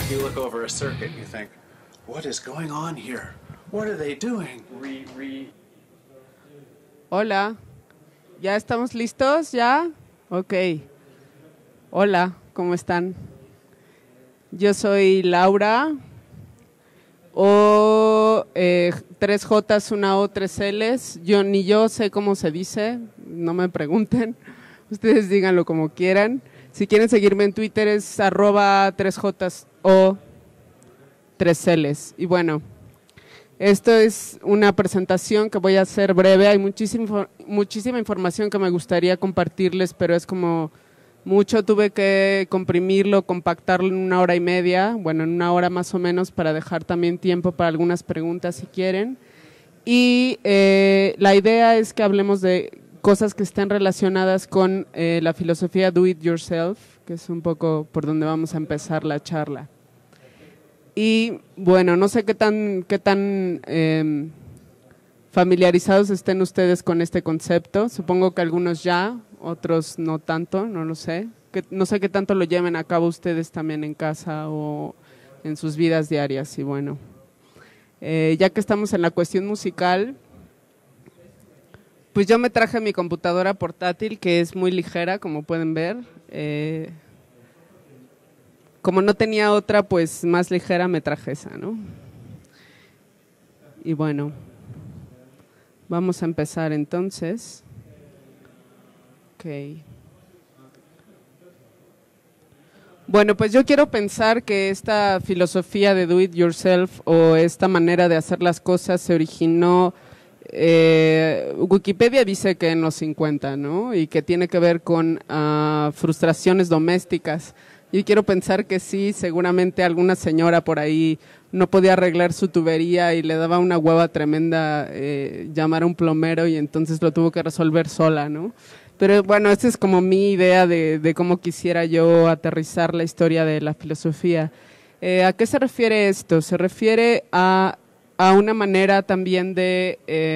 You look over a circuit, you think, what is going on here? What are they doing? Hola, ¿ya estamos listos? ¿Ya? Ok. Hola, ¿cómo están? Yo soy Laura, o 3J, una O, 3Ls. Ni yo sé cómo se dice, no me pregunten. Ustedes díganlo como quieran. Si quieren seguirme en Twitter es @3J o 3Ls. Y bueno, esto es una presentación que voy a hacer breve. Hay muchísima información que me gustaría compartirles, pero es como mucho. Tuve que comprimirlo, compactarlo en 1 hora y media, bueno, en 1 hora más o menos, para dejar también tiempo para algunas preguntas si quieren. Y la idea es que hablemos de cosas que estén relacionadas con la filosofía do it yourself, que es un poco por donde vamos a empezar la charla. Y bueno, no sé qué tan familiarizados estén ustedes con este concepto. Supongo que algunos ya, otros no tanto, no lo sé. No sé qué tanto lo lleven a cabo ustedes también en casa o en sus vidas diarias. Y bueno, ya que estamos en la cuestión musical, pues yo me traje mi computadora portátil, que es muy ligera, como pueden ver. Como no tenía otra, pues más ligera, me traje esa, ¿no? Y bueno, vamos a empezar entonces. Ok. Bueno, pues yo quiero pensar que esta filosofía de do it yourself, o esta manera de hacer las cosas, se originó, Wikipedia dice que en los 50, ¿no? Y que tiene que ver con frustraciones domésticas. Yo quiero pensar que sí. Seguramente alguna señora por ahí no podía arreglar su tubería y le daba una hueva tremenda llamar a un plomero, y entonces lo tuvo que resolver sola, ¿no? Pero bueno, esta es como mi idea de cómo quisiera yo aterrizar la historia de la filosofía. ¿A qué se refiere esto? Se refiere a una manera también de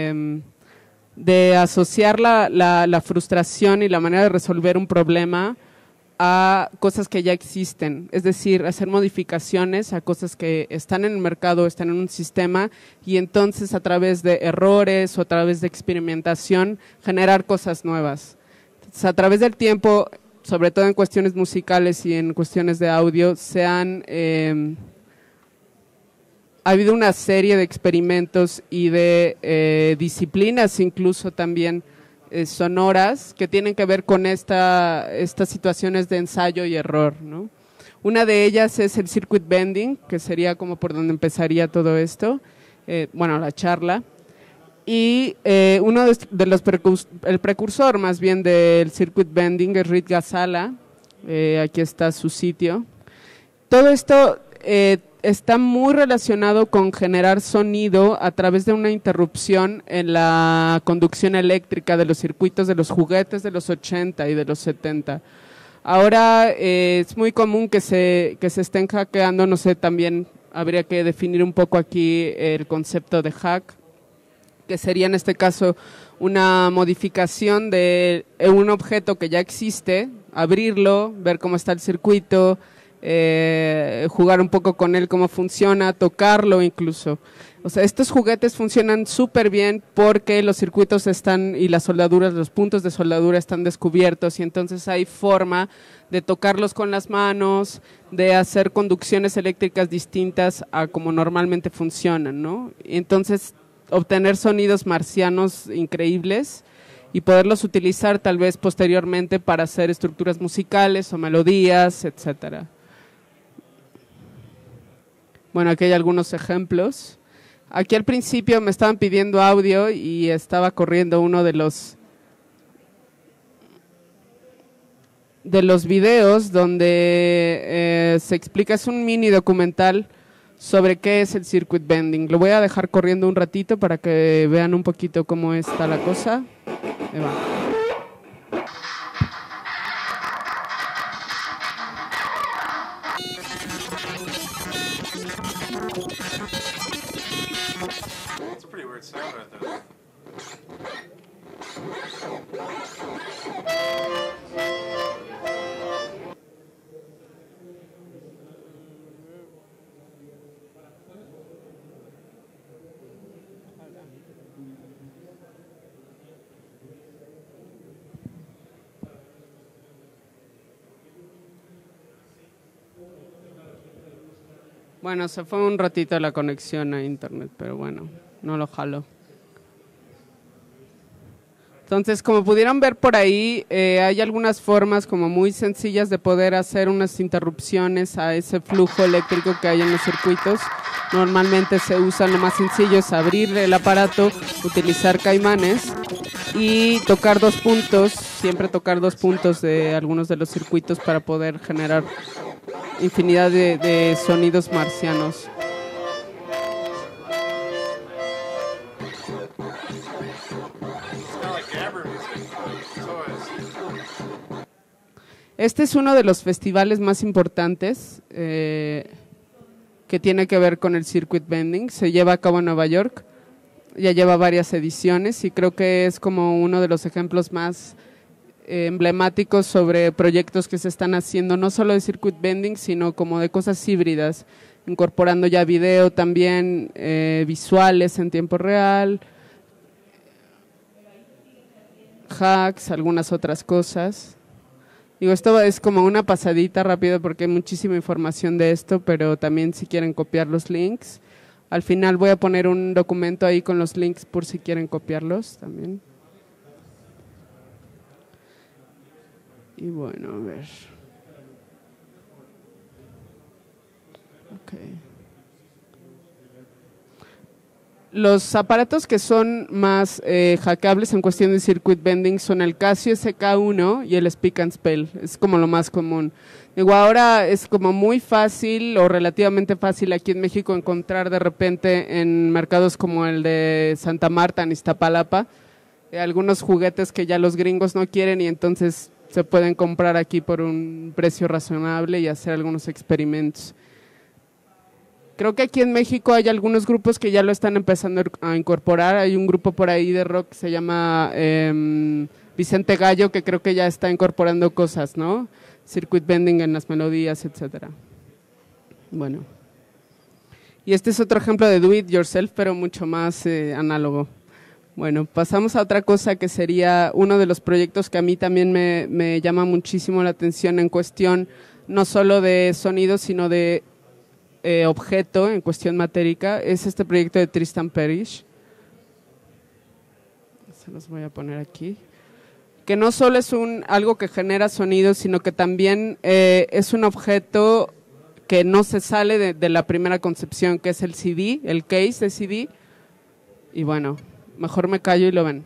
asociar la frustración y la manera de resolver un problema a cosas que ya existen, es decir, hacer modificaciones a cosas que están en el mercado, están en un sistema, y entonces a través de errores o a través de experimentación generar cosas nuevas. Entonces, a través del tiempo, sobre todo en cuestiones musicales y en cuestiones de audio, ha habido una serie de experimentos y de disciplinas incluso también sonoras que tienen que ver con estas situaciones de ensayo y error, ¿no? Una de ellas es el circuit bending, que sería como por donde empezaría todo esto, bueno, la charla. Y uno de los el precursor más bien del circuit bending es Reed Ghazala. Aquí está su sitio. Todo esto está muy relacionado con generar sonido a través de una interrupción en la conducción eléctrica de los circuitos de los juguetes de los 80 y de los 70. Ahora es muy común que se estén hackeando, no sé, también habría que definir un poco aquí el concepto de hack, que sería en este caso una modificación de un objeto que ya existe, abrirlo, ver cómo está el circuito, jugar un poco con él, cómo funciona, tocarlo incluso. O sea, estos juguetes funcionan súper bien porque los circuitos están y las soldaduras, los puntos de soldadura están descubiertos, y entonces hay forma de tocarlos con las manos, de hacer conducciones eléctricas distintas a como normalmente funcionan, ¿no? Y entonces obtener sonidos marcianos increíbles y poderlos utilizar tal vez posteriormente para hacer estructuras musicales o melodías, etcétera. Bueno, aquí hay algunos ejemplos. Aquí al principio me estaban pidiendo audio y estaba corriendo uno de los videos donde se explica, es un mini documental sobre qué es el circuit bending. Lo voy a dejar corriendo un ratito para que vean un poquito cómo está la cosa. Ahí va. It's a pretty weird sound right there. Bueno, se fue un ratito la conexión a internet, pero bueno, no lo jalo. Entonces, como pudieron ver por ahí, hay algunas formas como muy sencillas de poder hacer unas interrupciones a ese flujo eléctrico que hay en los circuitos. Normalmente se usa, lo más sencillo es abrir el aparato, utilizar caimanes y tocar 2 puntos, siempre tocar 2 puntos de algunos de los circuitos para poder generar infinidad de sonidos marcianos. Este es uno de los festivales más importantes que tiene que ver con el circuit bending. Se lleva a cabo en Nueva York, ya lleva varias ediciones y creo que es como uno de los ejemplos más emblemáticos sobre proyectos que se están haciendo, no solo de circuit bending, sino como de cosas híbridas, incorporando ya video también, visuales en tiempo real, hacks, algunas otras cosas. Digo, esto es como una pasadita rápida porque hay muchísima información de esto, pero también si quieren copiar los links. Al final voy a poner un documento ahí con los links por si quieren copiarlos también. Y bueno, a ver. Okay. Los aparatos que son más hackeables en cuestión de circuit bending son el Casio SK1 y el Speak and Spell. Es como lo más común. Digo, ahora es como muy fácil o relativamente fácil aquí en México encontrar de repente en mercados como el de Santa Marta, en Iztapalapa, algunos juguetes que ya los gringos no quieren y entonces se pueden comprar aquí por un precio razonable y hacer algunos experimentos. Creo que aquí en México hay algunos grupos que ya lo están empezando a incorporar. Hay un grupo por ahí de rock que se llama Vicente Gallo, que creo que ya está incorporando cosas, ¿no? Circuit bending en las melodías, etcétera. Bueno. Y este es otro ejemplo de do it yourself, pero mucho más análogo. Bueno, pasamos a otra cosa que sería uno de los proyectos que a mí también me llama muchísimo la atención en cuestión no solo de sonido, sino de objeto en cuestión matérica. Es este proyecto de Tristan Parrish. Se los voy a poner aquí. Que no solo es algo que genera sonido, sino que también es un objeto que no se sale de la primera concepción, que es el CD, el case de CD. Y bueno, mejor me callo y lo ven.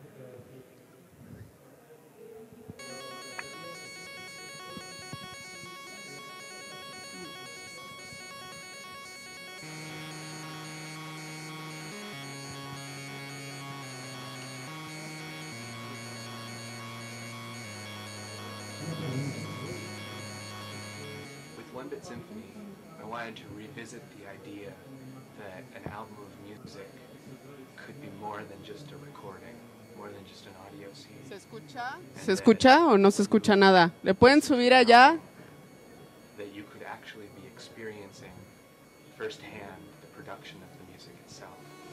With One Bit Symphony, I wanted to revisit the idea that an album of music could be more than just a recording, more than just an audio CD. ¿Se escucha? ¿Se escucha o no se escucha nada? ¿Le pueden subir allá? That you could actually be experiencing firsthand the production of the music itself.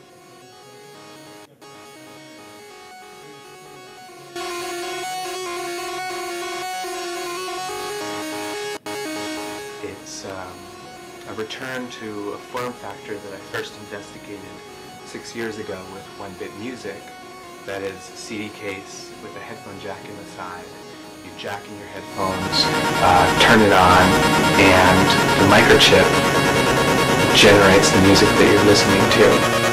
It's a return to a form factor that I first investigated 6 years ago with One Bit Music. That is a CD case with a headphone jack in the side. You jack in your headphones, turn it on, and the microchip generates the music that you're listening to.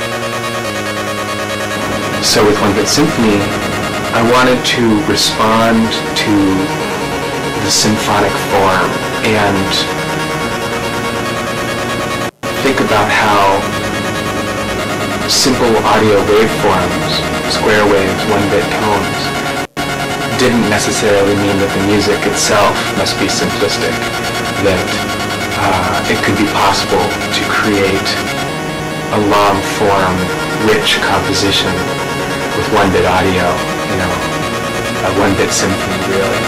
So with One Bit Symphony, I wanted to respond to the symphonic form and think about how simple audio waveforms, square waves, one-bit tones, didn't necessarily mean that the music itself must be simplistic, that it could be possible to create a long-form, rich composition with one-bit audio, you know, a one-bit symphony, really.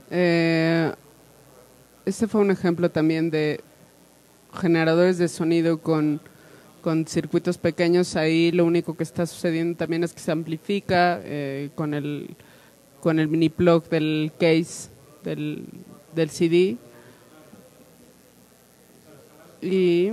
Este fue un ejemplo también de generadores de sonido con circuitos pequeños. Ahí lo único que está sucediendo también es que se amplifica con el mini plug del case del CD. Y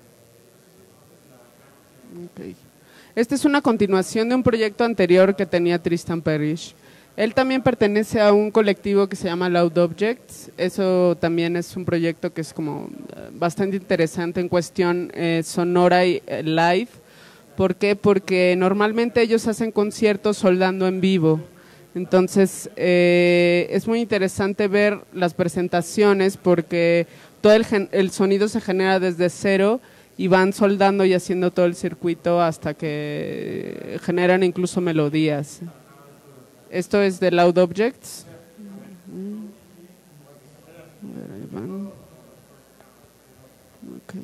okay. Esta es una continuación de un proyecto anterior que tenía Tristan Parrish. Él también pertenece a un colectivo que se llama Loud Objects. Eso también es un proyecto que es como bastante interesante en cuestión sonora y live. ¿Por qué? Porque normalmente ellos hacen conciertos soldando en vivo. Entonces es muy interesante ver las presentaciones porque todo el sonido se genera desde cero y van soldando y haciendo todo el circuito hasta que generan incluso melodías. Esto es de Loud Objects. Okay.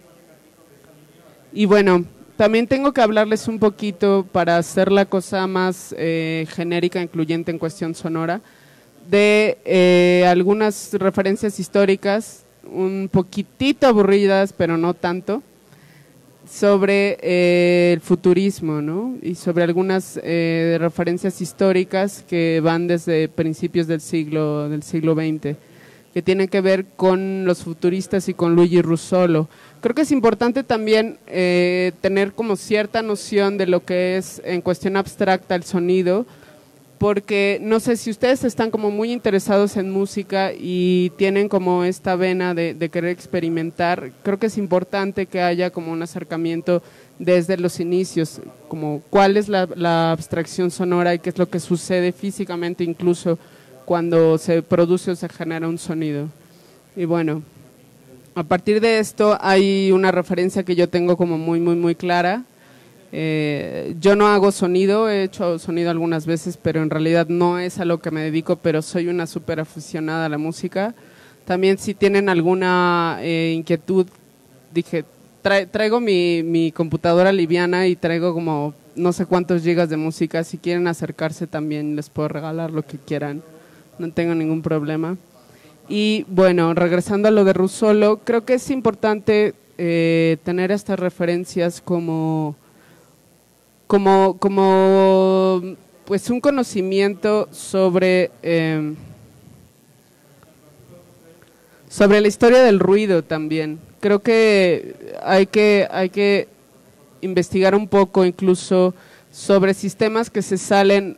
Y bueno, también tengo que hablarles un poquito, para hacer la cosa más genérica, incluyente en cuestión sonora, de algunas referencias históricas, un poquitito aburridas, pero no tanto, sobre el futurismo, ¿no? Y sobre algunas referencias históricas que van desde principios del siglo XX, que tienen que ver con los futuristas y con Luigi Russolo. Creo que es importante también tener como cierta noción de lo que es en cuestión abstracta el sonido, porque no sé si ustedes están como muy interesados en música y tienen como esta vena de querer experimentar. Creo que es importante que haya como un acercamiento desde los inicios, como cuál es la abstracción sonora y qué es lo que sucede físicamente incluso cuando se produce o se genera un sonido. Y bueno, a partir de esto hay una referencia que yo tengo como muy clara. Yo no hago sonido, he hecho sonido algunas veces, pero en realidad no es a lo que me dedico, pero soy una súper aficionada a la música. También si tienen alguna inquietud, dije, traigo mi computadora liviana y traigo como no sé cuántos gigas de música. Si quieren acercarse también les puedo regalar lo que quieran, no tengo ningún problema. Y bueno, regresando a lo de Russolo, creo que es importante tener estas referencias como pues un conocimiento sobre la historia del ruido también. Creo que hay que investigar un poco incluso sobre sistemas que se salen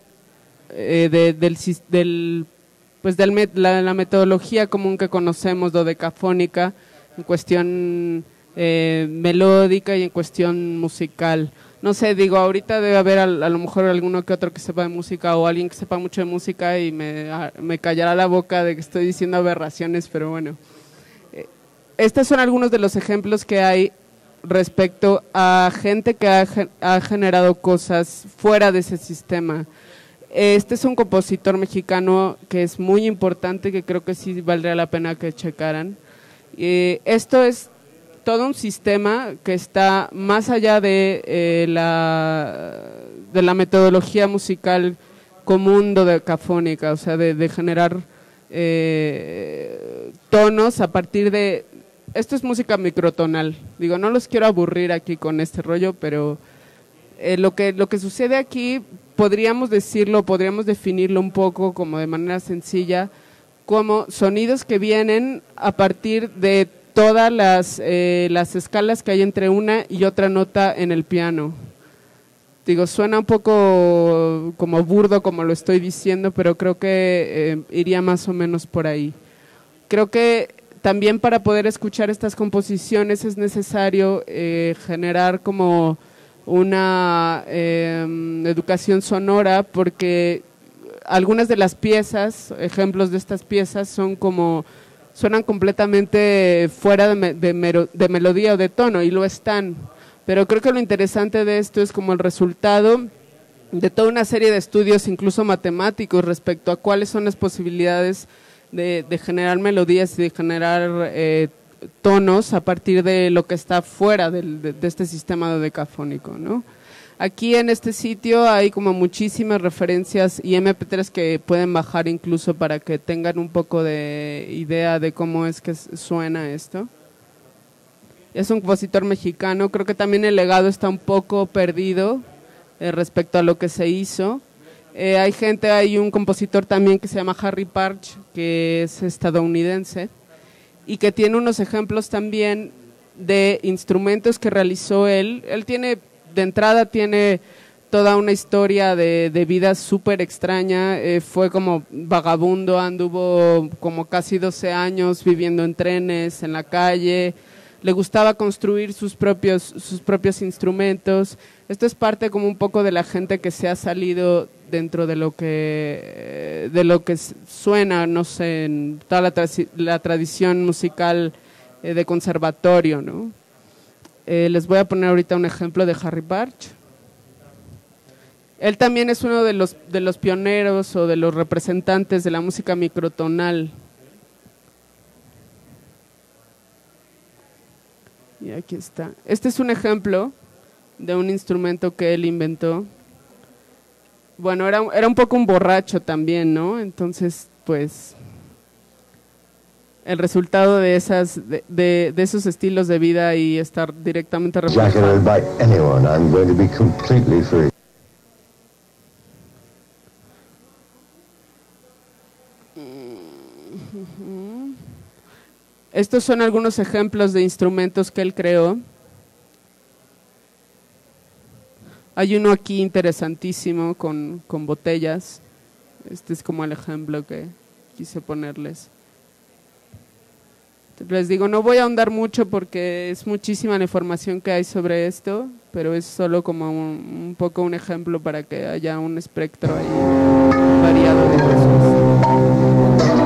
la metodología común que conocemos, dodecafónica, en cuestión melódica y en cuestión musical. No sé, digo, ahorita debe haber a lo mejor alguno que otro que sepa de música o alguien que sepa mucho de música y me callará la boca de que estoy diciendo aberraciones, pero bueno. Estos son algunos de los ejemplos que hay respecto a gente que ha generado cosas fuera de ese sistema. Este es un compositor mexicano que es muy importante, que creo que sí valdría la pena que checaran. Esto es todo un sistema que está más allá de la metodología musical común dodecafónica, o sea, de generar tonos a partir de... Esto es música microtonal. Digo, no los quiero aburrir aquí con este rollo, pero lo que sucede aquí podríamos definirlo un poco como de manera sencilla, como sonidos que vienen a partir de todas las escalas que hay entre una y otra nota en el piano. Digo, suena un poco como burdo como lo estoy diciendo, pero creo que iría más o menos por ahí. Creo que también para poder escuchar estas composiciones es necesario generar como una educación sonora, porque algunas de las piezas, ejemplos de estas piezas, suenan completamente fuera de melodía o de tono, y lo están. Pero creo que lo interesante de esto es como el resultado de toda una serie de estudios, incluso matemáticos, respecto a cuáles son las posibilidades de generar melodías y de generar tonos a partir de lo que está fuera de este sistema dodecafónico, ¿no? Aquí en este sitio hay como muchísimas referencias y MP3 que pueden bajar incluso para que tengan un poco de idea de cómo es que suena esto. Es un compositor mexicano, creo que también el legado está un poco perdido respecto a lo que se hizo. Hay un compositor también que se llama Harry Parch, que es estadounidense, y que tiene unos ejemplos también de instrumentos que realizó él. Él tiene, de entrada, tiene toda una historia de vida súper extraña. Fue como vagabundo, anduvo como casi 12 años viviendo en trenes, en la calle. Le gustaba construir sus propios instrumentos. Esto es parte como un poco de la gente que se ha salido dentro de lo que suena, no sé, en toda la tradición musical de conservatorio, ¿no? Les voy a poner ahorita un ejemplo de Harry Parch. Él también es uno de los pioneros o de los representantes de la música microtonal. Y aquí está. Este es un ejemplo de un instrumento que él inventó. Bueno, era un poco un borracho también, ¿no? Entonces, pues, el resultado de esos estilos de vida y estar directamente reflejado. Estos son algunos ejemplos de instrumentos que él creó. Hay uno aquí interesantísimo con botellas. Este es como el ejemplo que quise ponerles. Les digo, no voy a ahondar mucho porque es muchísima la información que hay sobre esto, pero es solo como un poco un ejemplo para que haya un espectro ahí variado de cosas.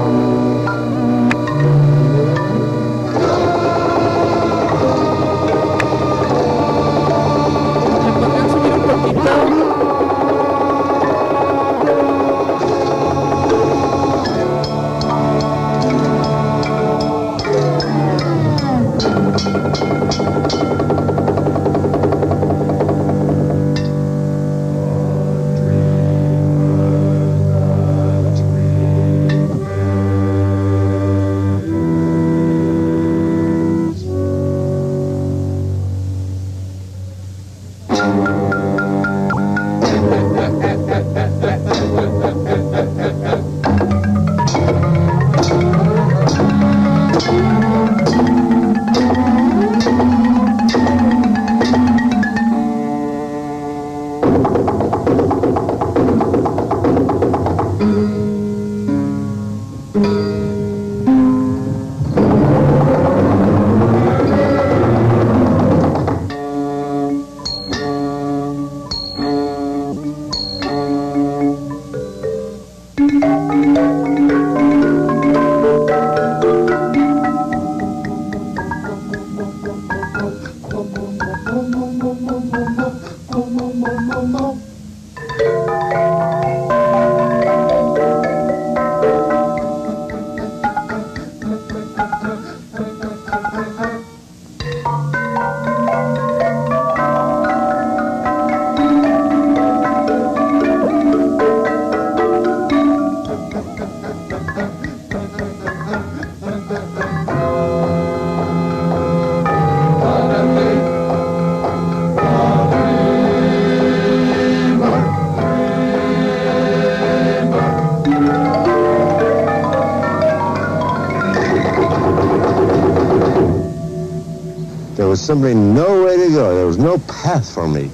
There was simply no way to go. There was no path for me.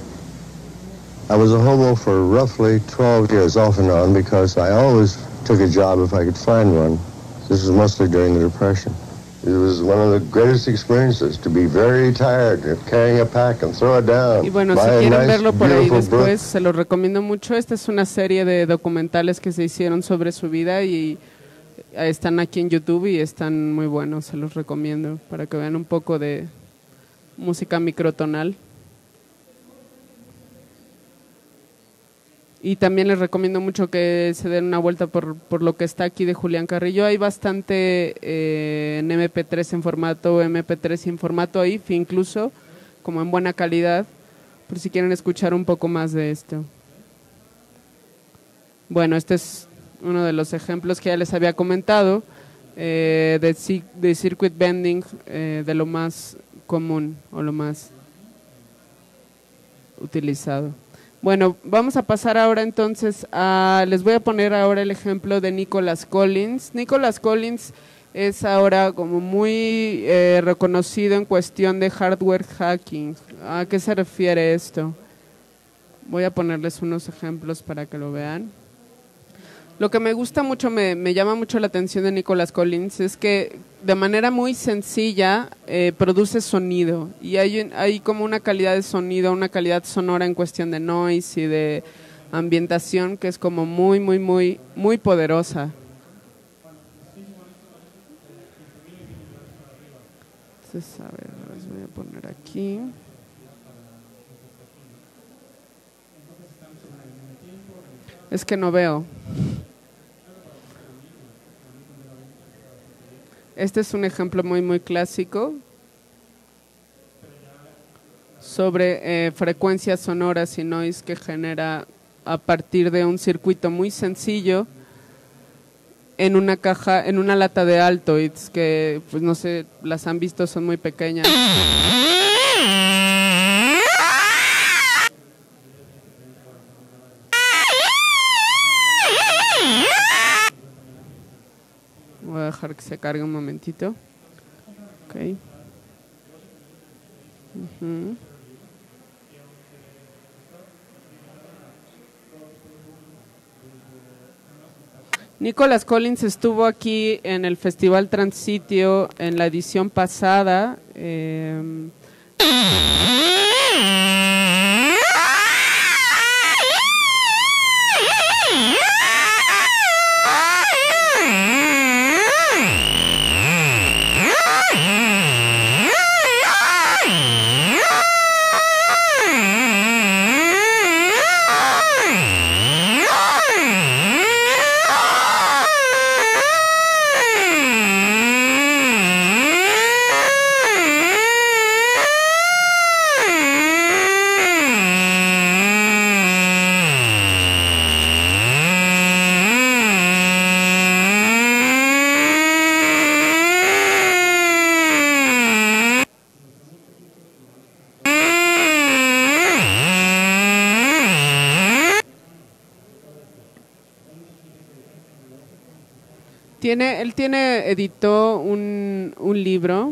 I was a hobo for roughly 12 years, off and on, because I always took a job if I could find one. This was mostly during the Depression. It was one of the greatest experiences, to be very tired of carrying a pack and throw it down. Y bueno, si quieren verlo por ahí después, se los recomiendo mucho. Esta es una serie de documentales que se hicieron sobre su vida y están aquí en YouTube y están muy buenos, se los recomiendo para que vean un poco de música microtonal. Y también les recomiendo mucho que se den una vuelta por lo que está aquí de Julián Carrillo. Hay bastante en MP3 en formato MP3 y en formato AIF, incluso como en buena calidad, por si quieren escuchar un poco más de esto. Bueno, este es uno de los ejemplos que ya les había comentado de circuit bending, de lo más común o lo más utilizado. Bueno, vamos a pasar ahora entonces les voy a poner ahora el ejemplo de Nicholas Collins. Nicholas Collins es ahora como muy reconocido en cuestión de hardware hacking. ¿A qué se refiere esto? Voy a ponerles unos ejemplos para que lo vean. Lo que me gusta mucho, me llama mucho la atención de Nicholas Collins es que de manera muy sencilla produce sonido y hay como una calidad de sonido, una calidad sonora en cuestión de noise y de ambientación que es como muy, muy, muy, muy poderosa. Entonces, a ver, les voy a poner aquí. Es que no veo. Este es un ejemplo muy, muy clásico sobre frecuencias sonoras y noise que genera a partir de un circuito muy sencillo en una caja, en una lata de Altoids que, pues no sé, las han visto, son muy pequeñas. Voy a dejar que se cargue un momentito. Ok. Nicholas Collins estuvo aquí en el Festival Transitio en la edición pasada. Editó un libro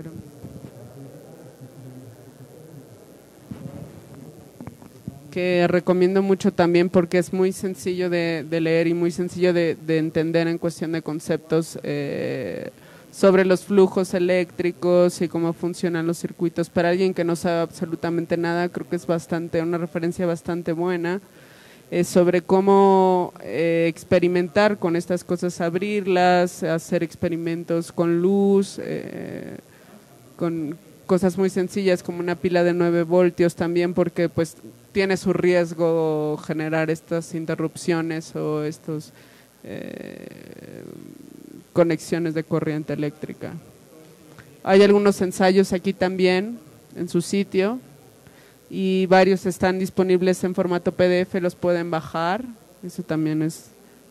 que recomiendo mucho también porque es muy sencillo de leer y muy sencillo de entender en cuestión de conceptos sobre los flujos eléctricos y cómo funcionan los circuitos. Para alguien que no sabe absolutamente nada, creo que es una referencia bastante buena. Sobre cómo experimentar con estas cosas, abrirlas, hacer experimentos con luz, con cosas muy sencillas como una pila de 9 voltios también, porque pues tiene su riesgo generar estas interrupciones o estos conexiones de corriente eléctrica. Hay algunos ensayos aquí también en su sitio. Y varios están disponibles en formato PDF, los pueden bajar, eso también es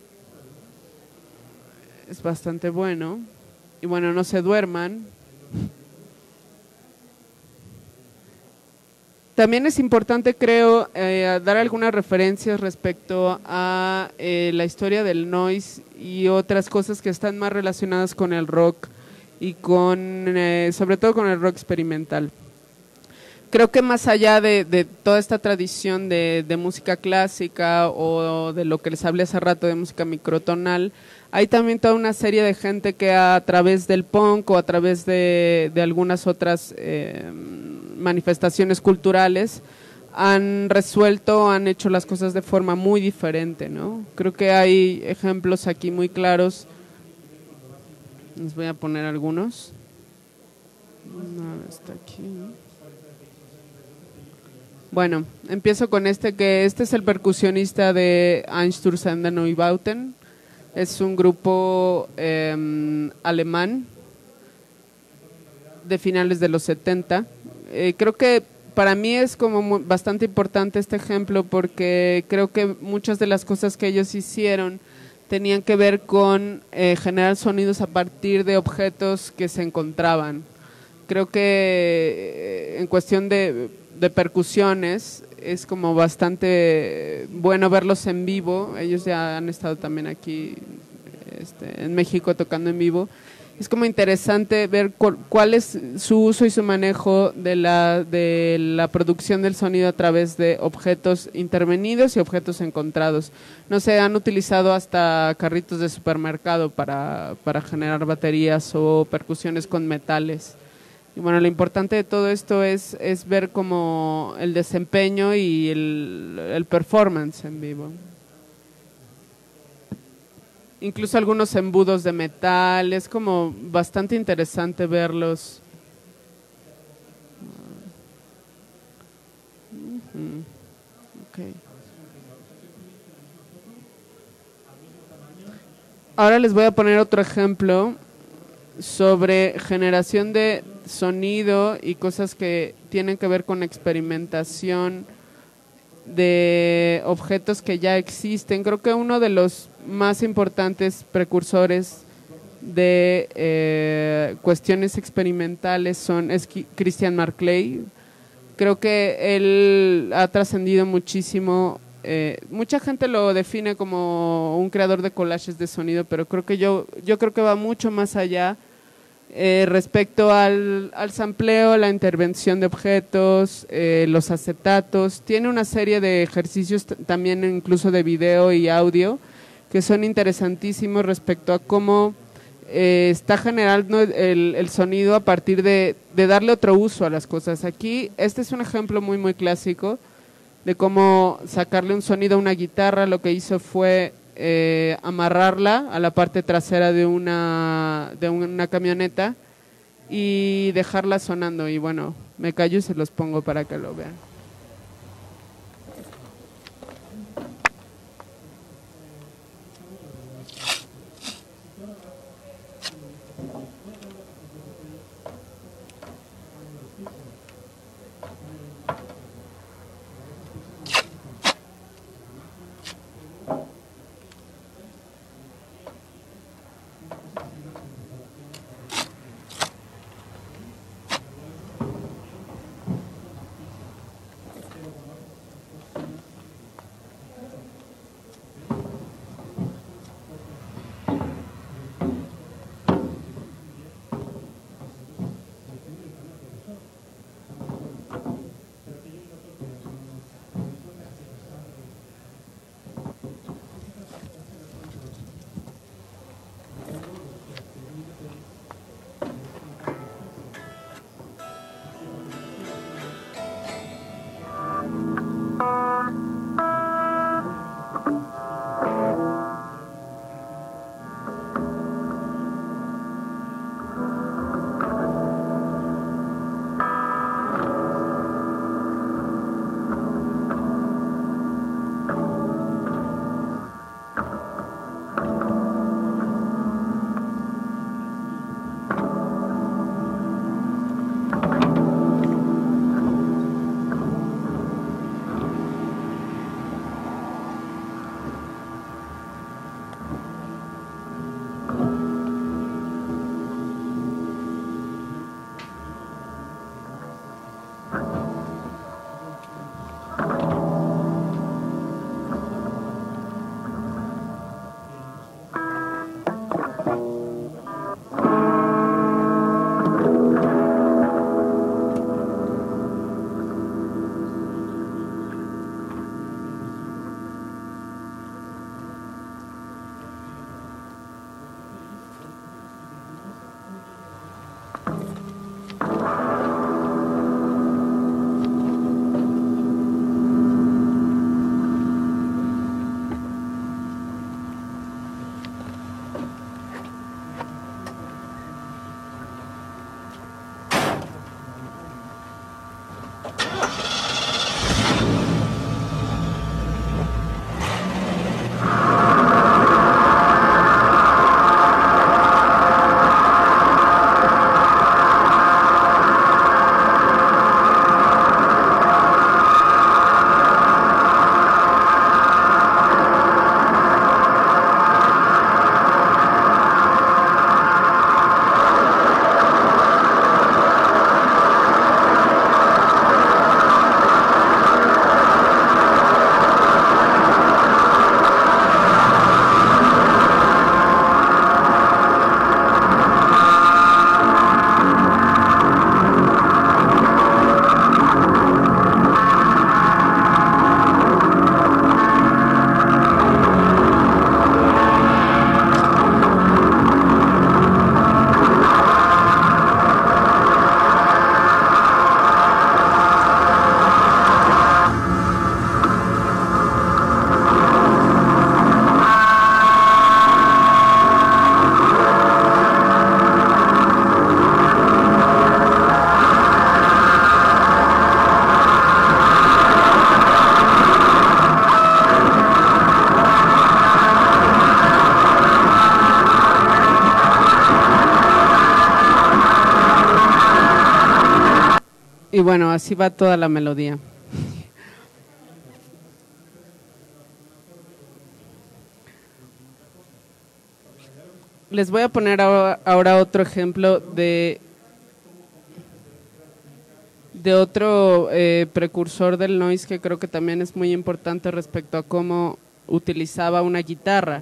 bastante bueno. Y bueno, no se duerman. También es importante, creo, dar algunas referencias respecto a la historia del noise y otras cosas que están más relacionadas con el rock y sobre todo con el rock experimental. Creo que más allá de toda esta tradición de música clásica o de lo que les hablé hace rato de música microtonal, hay también toda una serie de gente que a través del punk o a través de algunas otras manifestaciones culturales han hecho las cosas de forma muy diferente, ¿no? Creo que hay ejemplos aquí muy claros. Les voy a poner algunos. Está aquí. Bueno, empiezo con que este es el percusionista de Einstürzende Neubauten. Es un grupo alemán de finales de los 70. Creo que para mí es como bastante importante este ejemplo porque creo que muchas de las cosas que ellos hicieron tenían que ver con generar sonidos a partir de objetos que se encontraban. Creo que en cuestión de percusiones es como bastante bueno verlos en vivo. Ellos ya han estado también aquí en México tocando en vivo. Es como interesante ver cuál es su uso y su manejo de la producción del sonido a través de objetos intervenidos y objetos encontrados. No sé, han utilizado hasta carritos de supermercado para generar baterías o percusiones con metales. Y bueno, lo importante de todo esto es ver como el desempeño y el performance en vivo. Incluso algunos embudos de metal, es como bastante interesante verlos. Okay. Ahora les voy a poner otro ejemplo sobre generación de sonido y cosas que tienen que ver con experimentación de objetos que ya existen. Creo que uno de los más importantes precursores de cuestiones experimentales es Christian Marclay. Creo que él ha trascendido muchísimo. Mucha gente lo define como un creador de collages de sonido, pero creo que yo creo que va mucho más allá respecto al sampleo, la intervención de objetos, los acetatos. Tiene una serie de ejercicios también incluso de video y audio que son interesantísimos respecto a cómo está generando el sonido a partir de darle otro uso a las cosas. Aquí este es un ejemplo muy muy clásico de cómo sacarle un sonido a una guitarra. Lo que hizo fue amarrarla a la parte trasera de una camioneta y dejarla sonando. Y bueno, me callo y se los pongo para que lo vean. Y bueno, así va toda la melodía. Les voy a poner ahora otro ejemplo de otro precursor del noise que creo que también es muy importante respecto a cómo utilizaba una guitarra.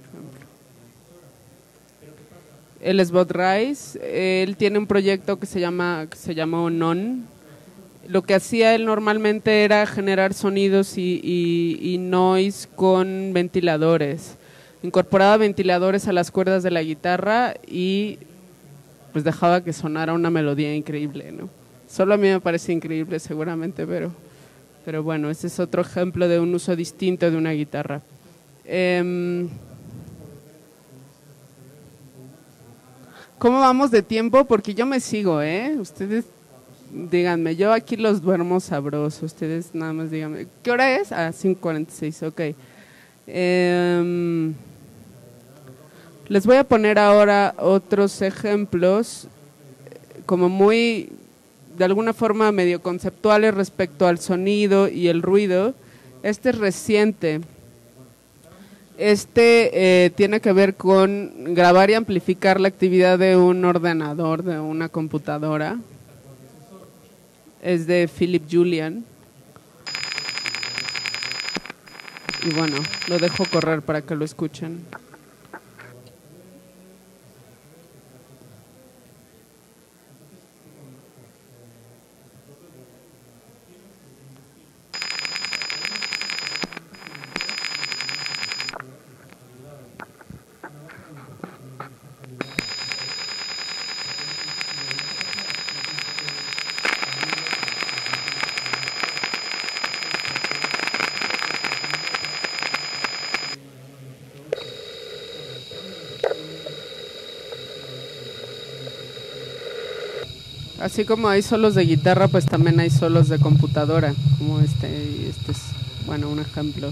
Él es Bud Rice, él tiene un proyecto que se llamó Non. Lo que hacía él normalmente era generar sonidos y noise con ventiladores. Incorporaba ventiladores a las cuerdas de la guitarra y pues dejaba que sonara una melodía increíble, ¿no? Solo a mí me parece increíble seguramente, pero bueno, ese es otro ejemplo de un uso distinto de una guitarra. ¿Cómo vamos de tiempo? Porque yo me sigo, ¿eh? Ustedes díganme, yo aquí los duermo sabroso, ustedes nada más díganme. ¿Qué hora es? 5:46, ok. Les voy a poner ahora otros ejemplos como muy, de alguna forma medio conceptuales respecto al sonido y el ruido. Este es reciente. Tiene que ver con grabar y amplificar la actividad de un ordenador, de una computadora. Es de Philip Julian. Y bueno, lo dejo correr para que lo escuchen. Así como hay solos de guitarra, pues también hay solos de computadora, como y este es, bueno, un ejemplo.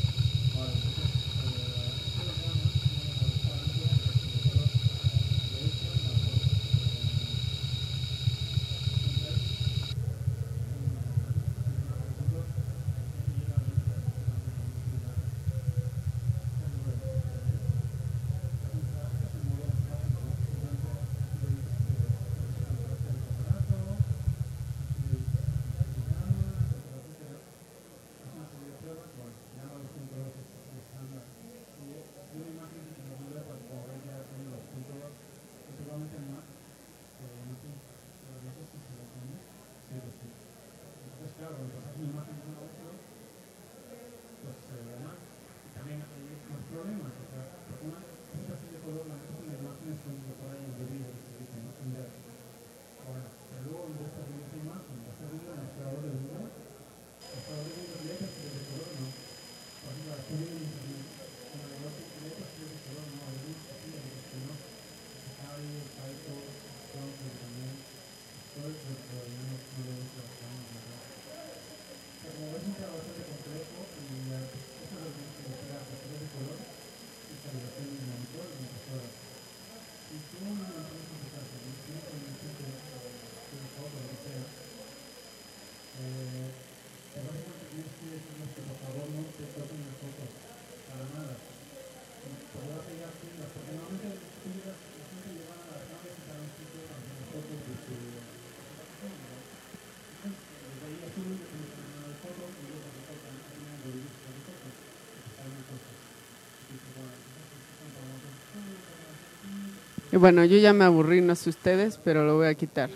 Y bueno, yo ya me aburrí, no sé ustedes, pero lo voy a quitar.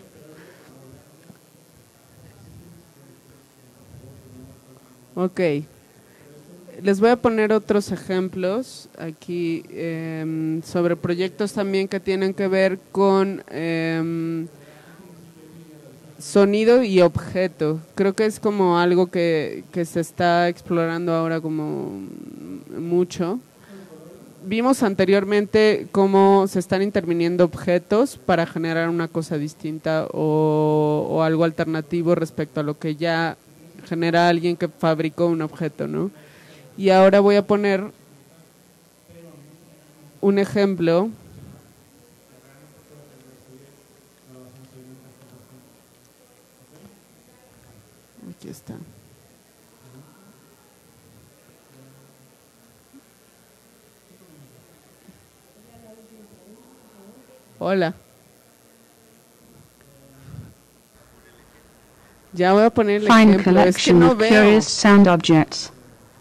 Ok. Les voy a poner otros ejemplos aquí sobre proyectos también que tienen que ver con sonido y objeto. Creo que es como algo que se está explorando ahora como mucho. Vimos anteriormente cómo se están interviniendo objetos para generar una cosa distinta o algo alternativo respecto a lo que ya genera alguien que fabricó un objeto, ¿no? Y ahora voy a poner un ejemplo está. Hola. Ya voy a poner el Fine ejemplo. Es que collection no of veo. curious sound objects.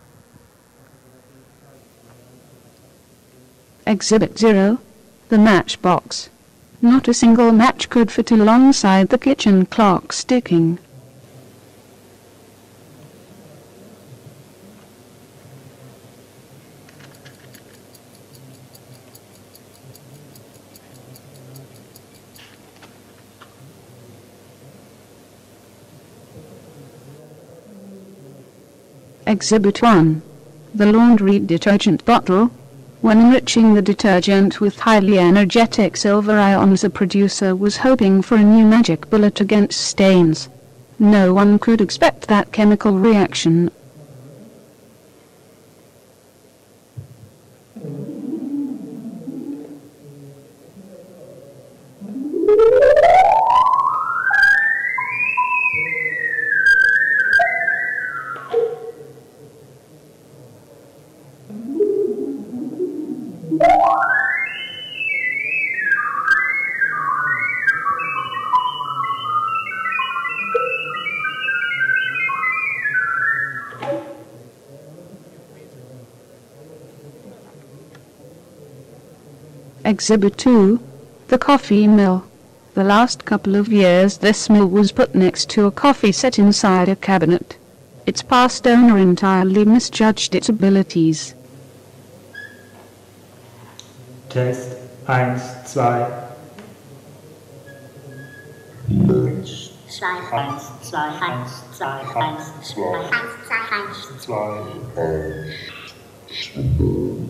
Exhibit 0. The matchbox. Not a single match could fit alongside the kitchen clock sticking. Exhibit 1. The laundry detergent bottle. When enriching the detergent with highly energetic silver ions, the producer was hoping for a new magic bullet against stains. No one could expect that chemical reaction. Exhibit 2. The coffee mill. The last couple of years this mill was put next to a coffee set inside a cabinet. Its past owner entirely misjudged its abilities. Test 1, 2. 1, 2, 1, 2, 1, 2, 1, 2.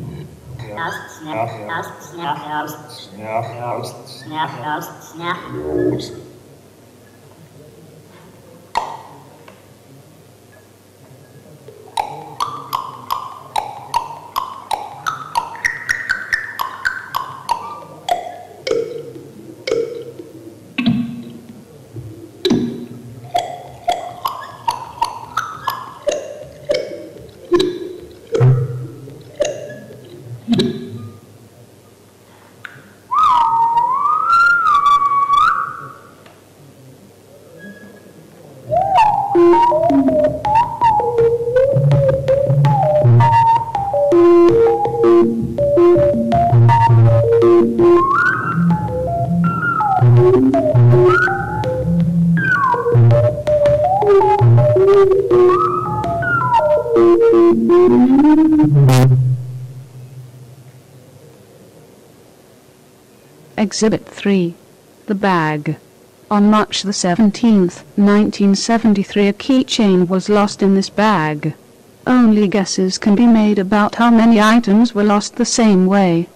Exhibit 3. The bag. On March the 17th, 1973, a keychain was lost in this bag. Only guesses can be made about how many items were lost the same way.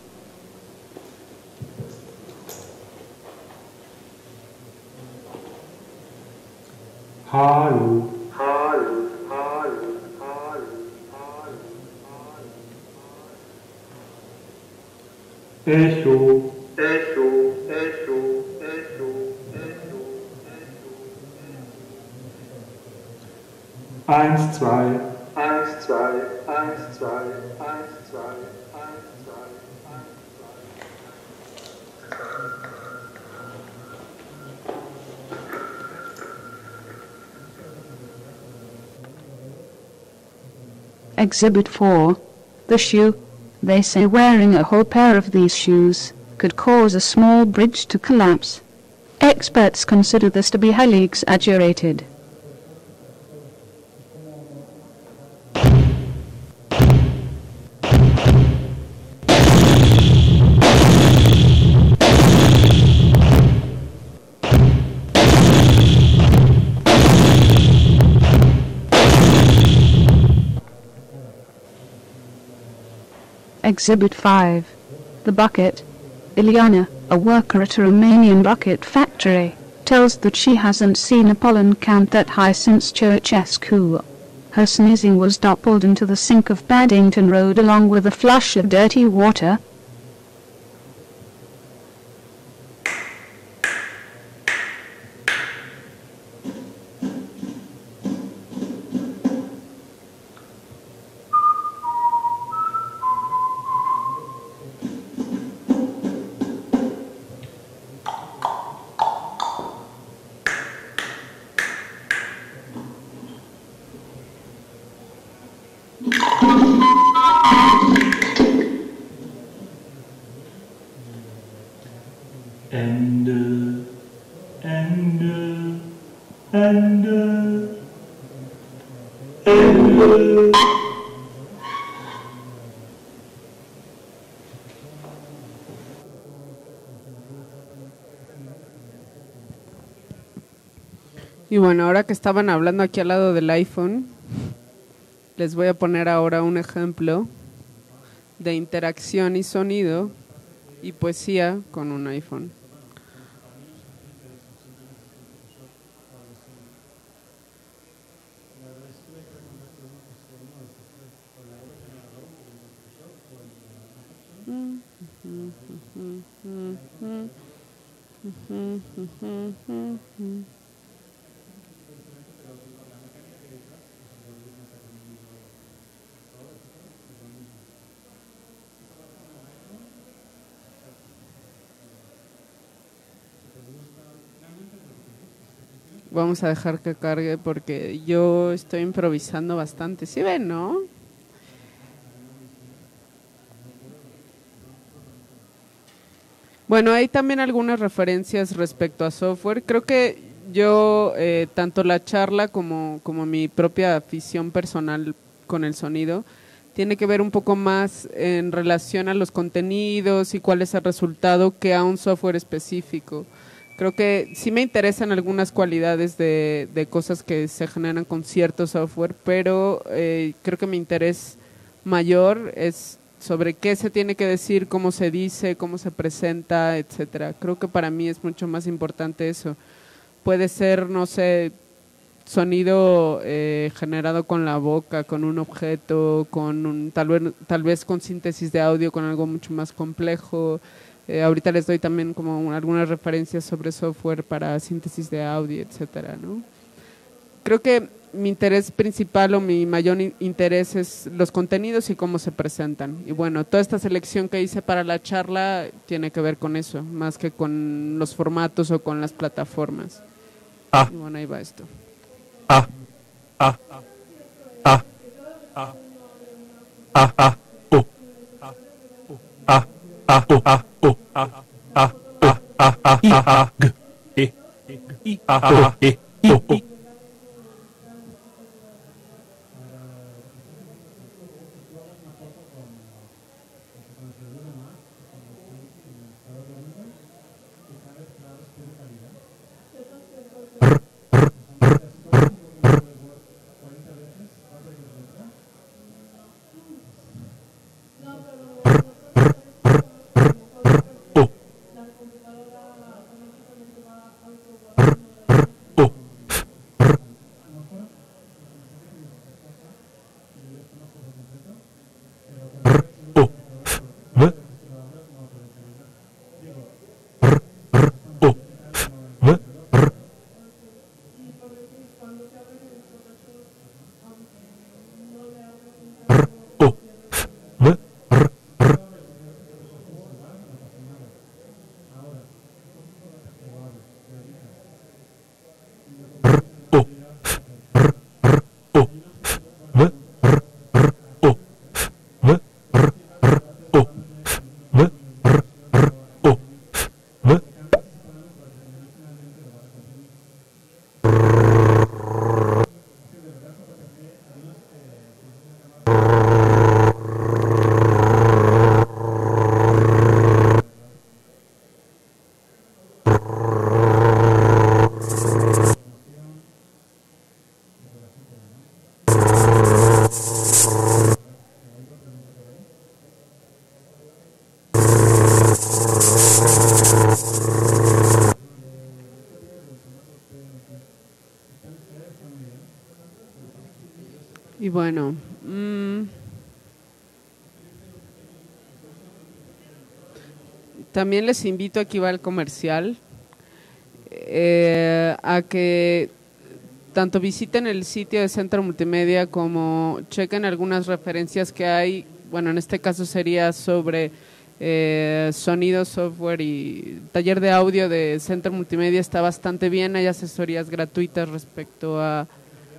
Hallo. Echo. 1, 2. 1, 2, 1, 2, 1, 2, 1, 2. Exhibit 4. The shoe. They say wearing a whole pair of these shoes could cause a small bridge to collapse. Experts consider this to be highly exaggerated. Exhibit 5. The bucket. Ileana, a worker at a Romanian bucket factory, tells that she hasn't seen a pollen count that high since Ceausescu. Her sneezing was toppled into the sink of Paddington Road along with a flush of dirty water. and and Y bueno, ahora que estaban hablando aquí al lado del iPhone, les voy a poner ahora un ejemplo de interacción y sonido y poesía con un iPhone. Vamos a dejar que cargue porque yo estoy improvisando bastante. ¿Sí ven, no? Bueno, hay también algunas referencias respecto a software. Creo que yo, tanto la charla como mi propia afición personal con el sonido, tiene que ver un poco más en relación a los contenidos y cuál es el resultado que a un software específico. Creo que sí me interesan algunas cualidades de cosas que se generan con cierto software, pero creo que mi interés mayor es sobre qué se tiene que decir, cómo se dice, cómo se presenta, etcétera. Creo que para mí es mucho más importante eso. Puede ser, no sé, sonido generado con la boca, con un objeto, tal vez con síntesis de audio, con algo mucho más complejo. Ahorita les doy también como algunas referencias sobre software para síntesis de audio, etcétera, ¿no? Creo que mi interés principal o mi mayor interés es los contenidos y cómo se presentan. Y bueno, toda esta selección que hice para la charla tiene que ver con eso, más que con los formatos o con las plataformas. Y bueno, ahí va esto. Y bueno, también les invito, aquí va el comercial, a que tanto visiten el sitio de Centro Multimedia como chequen algunas referencias que hay. Bueno, en este caso sería sobre sonido, software y taller de audio de Centro Multimedia. Está bastante bien, hay asesorías gratuitas respecto a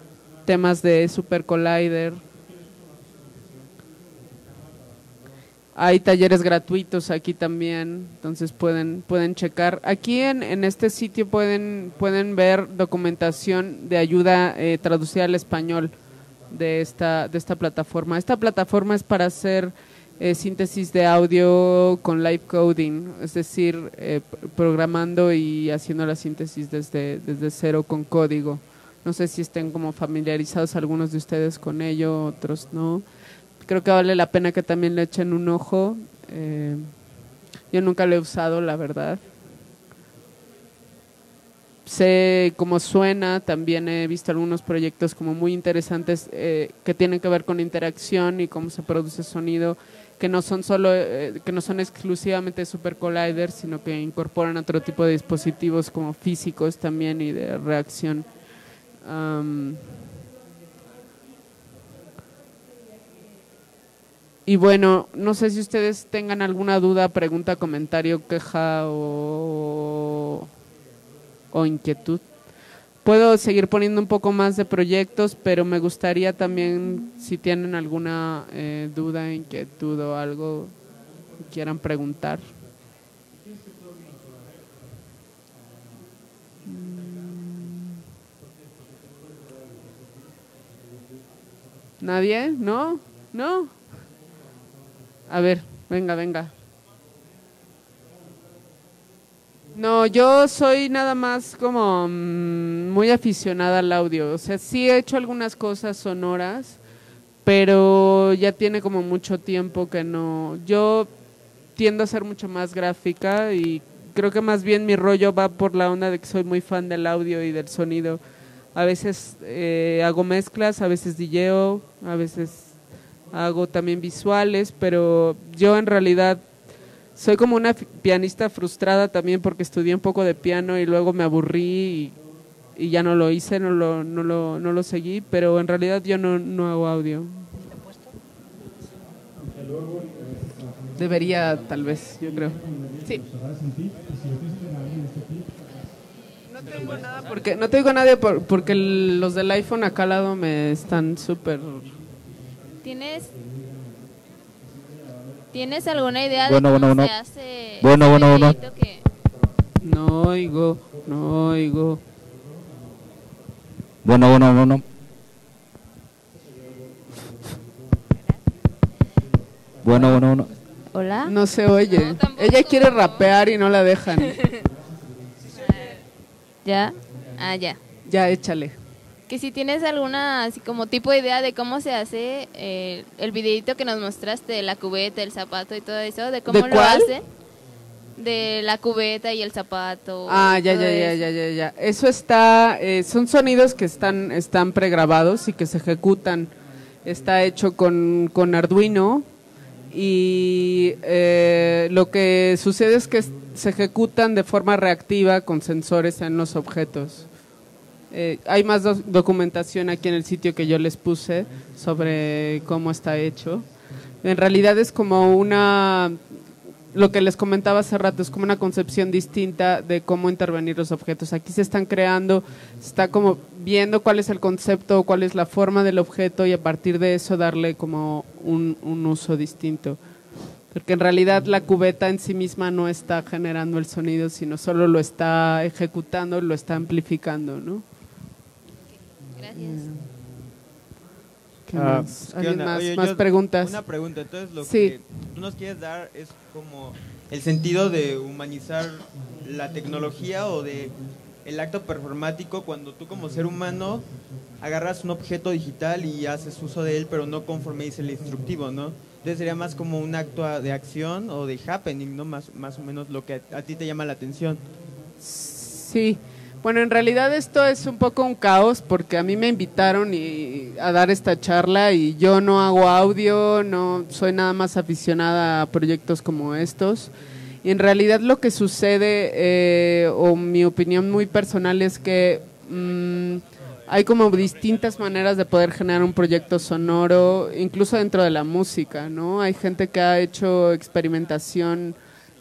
temas de Super Collider. Hay talleres gratuitos aquí también, entonces pueden checar. Aquí en este sitio pueden ver documentación de ayuda traducida al español de esta plataforma. Esta plataforma es para hacer síntesis de audio con live coding, es decir, programando y haciendo la síntesis desde cero con código. No sé si estén como familiarizados algunos de ustedes con ello, otros no. Creo que vale la pena que también le echen un ojo. Yo nunca lo he usado, la verdad. Sé cómo suena, también he visto algunos proyectos como muy interesantes que tienen que ver con interacción y cómo se produce sonido, que no son que no son exclusivamente Super Collider, sino que incorporan otro tipo de dispositivos como físicos también y de reacción. Y bueno, no sé si ustedes tengan alguna duda, pregunta, comentario, queja o inquietud. Puedo seguir poniendo un poco más de proyectos, pero me gustaría también, si tienen alguna duda, inquietud o algo que quieran preguntar. ¿Nadie? ¿No? ¿No? A ver, venga. No, yo soy nada más como muy aficionada al audio. O sea, sí he hecho algunas cosas sonoras, pero ya tiene como mucho tiempo que no. Yo tiendo a ser mucho más gráfica y creo que más bien mi rollo va por la onda de que soy muy fan del audio y del sonido. A veces hago mezclas, a veces DJeo, a veces hago también visuales, pero yo en realidad soy como una pianista frustrada también porque estudié un poco de piano y luego me aburrí y ya no lo hice, no lo seguí, pero en realidad yo no hago audio. Debería, tal vez, yo creo. Sí. No te digo nada porque los del iPhone acá al lado me están súper... ¿Tienes alguna idea Bueno, de cómo bueno, se hace bueno. videíto que... No oigo. Bueno. Bueno. ¿Hola? No se oye. No, tampoco. Ella quiere rapear y no la dejan. ¿Ya? Ah, ya. Ya, échale. Que si tienes alguna así como tipo de idea de cómo se hace el videíto que nos mostraste de la cubeta, el zapato y todo eso, de cómo ¿De lo cuál? hace, de la cubeta y el zapato. Ah, ya. todo eso. Eso está, son sonidos que están pregrabados y que se ejecutan. Está hecho con Arduino y lo que sucede es que se ejecutan de forma reactiva con sensores en los objetos. Hay más documentación aquí en el sitio que yo les puse sobre cómo está hecho. En realidad es como lo que les comentaba hace rato, es como una concepción distinta de cómo intervenir los objetos. Aquí se están creando, se está como viendo cuál es el concepto, cuál es la forma del objeto y a partir de eso darle como un uso distinto. Porque en realidad la cubeta en sí misma no está generando el sonido, sino solo lo está ejecutando, lo está amplificando, ¿no? Gracias. ¿Qué más? ¿Qué ¿Alguien onda? Oye, más yo- preguntas? Una pregunta, entonces lo Sí. que tú nos quieres dar es como el sentido de humanizar la tecnología o de el acto performático cuando tú como ser humano agarras un objeto digital y haces uso de él, pero no conforme dice el instructivo, ¿no? Entonces sería más como un acto de acción o de happening, ¿no? Más o menos lo que a ti te llama la atención. Sí, bueno, en realidad esto es un poco un caos porque a mí me invitaron a dar esta charla y yo no hago audio, no soy nada más aficionada a proyectos como estos. Y en realidad lo que sucede, o mi opinión muy personal es que hay como distintas maneras de poder generar un proyecto sonoro, incluso dentro de la música, ¿no? Hay gente que ha hecho experimentación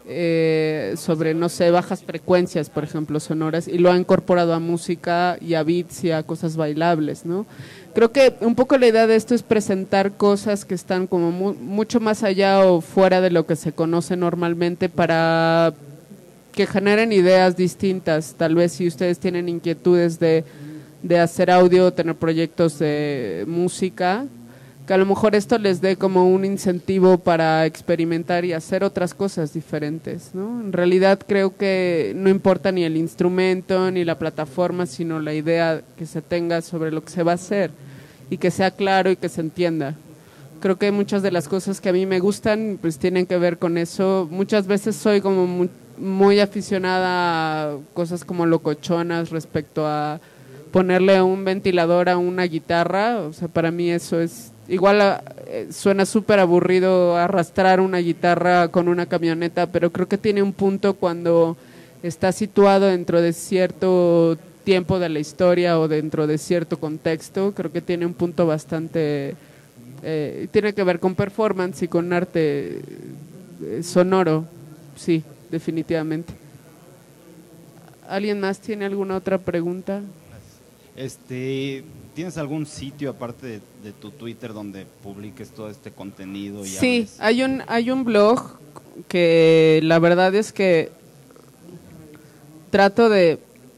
sobre, no sé, bajas frecuencias, por ejemplo, sonoras, y lo ha incorporado a música y a beats y a cosas bailables, ¿no? Creo que un poco la idea de esto es presentar cosas que están como mucho más allá o fuera de lo que se conoce normalmente para que generen ideas distintas. Tal vez si ustedes tienen inquietudes de hacer audio, tener proyectos de música, que a lo mejor esto les dé como un incentivo para experimentar y hacer otras cosas diferentes, ¿no? En realidad creo que no importa ni el instrumento ni la plataforma, sino la idea que se tenga sobre lo que se va a hacer y que sea claro y que se entienda. Creo que muchas de las cosas que a mí me gustan pues tienen que ver con eso. Muchas veces soy como muy aficionada a cosas como locochonas respecto a ponerle un ventilador a una guitarra. O sea, para mí eso es igual, suena súper aburrido arrastrar una guitarra con una camioneta, pero creo que tiene un punto cuando está situado dentro de cierto tiempo de la historia o dentro de cierto contexto. Creo que tiene un punto bastante, tiene que ver con performance y con arte sonoro, sí, definitivamente. ¿Alguien más tiene alguna otra pregunta? ¿Tienes algún sitio aparte de tu Twitter donde publiques todo este contenido? Sí, hay un blog que la verdad es que trato de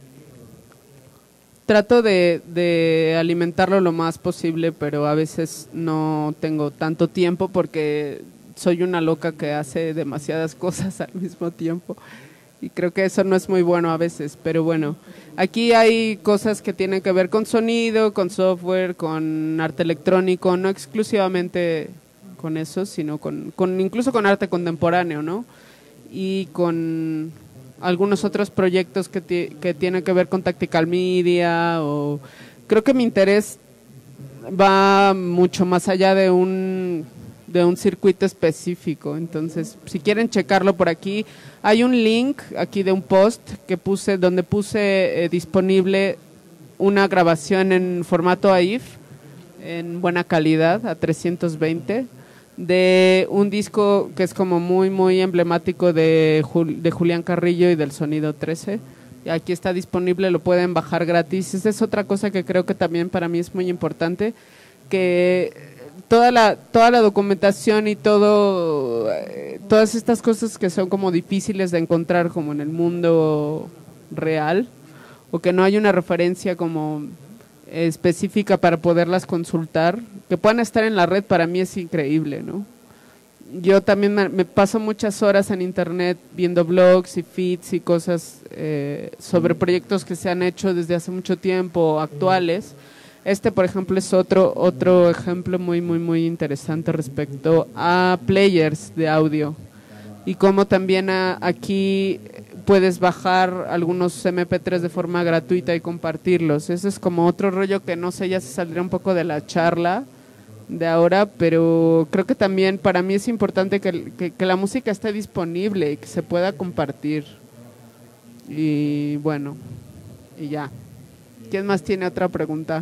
alimentarlo lo más posible, pero a veces no tengo tanto tiempo porque soy una loca que hace demasiadas cosas al mismo tiempo. Y creo que eso no es muy bueno a veces, pero bueno, aquí hay cosas que tienen que ver con sonido, con software, con arte electrónico, no exclusivamente con eso, sino con incluso con arte contemporáneo, ¿no? Y con algunos otros proyectos que tienen que ver con tactical media, o creo que mi interés va mucho más allá de un circuito específico. Entonces, si quieren checarlo por aquí, hay un link aquí de un post que puse, donde puse disponible una grabación en formato AIF, en buena calidad, a 320, de un disco que es como muy, muy emblemático de Julián Carrillo y del Sonido 13. Y aquí está disponible, lo pueden bajar gratis. Esa es otra cosa que creo que también para mí es muy importante, que toda la documentación y todas estas cosas que son como difíciles de encontrar como en el mundo real, o que no hay una referencia como específica para poderlas consultar, que puedan estar en la red, para mí es increíble, ¿no? Yo también me paso muchas horas en internet viendo blogs y feeds y cosas sobre proyectos que se han hecho desde hace mucho tiempo, actuales. Por ejemplo, es otro ejemplo muy, muy, muy interesante respecto a players de audio y cómo también aquí puedes bajar algunos MP3 de forma gratuita y compartirlos. Ese es como otro rollo que no sé, ya se saldría un poco de la charla de ahora, pero creo que también para mí es importante que la música esté disponible y que se pueda compartir. Y bueno, y ya. ¿Quién más tiene otra pregunta?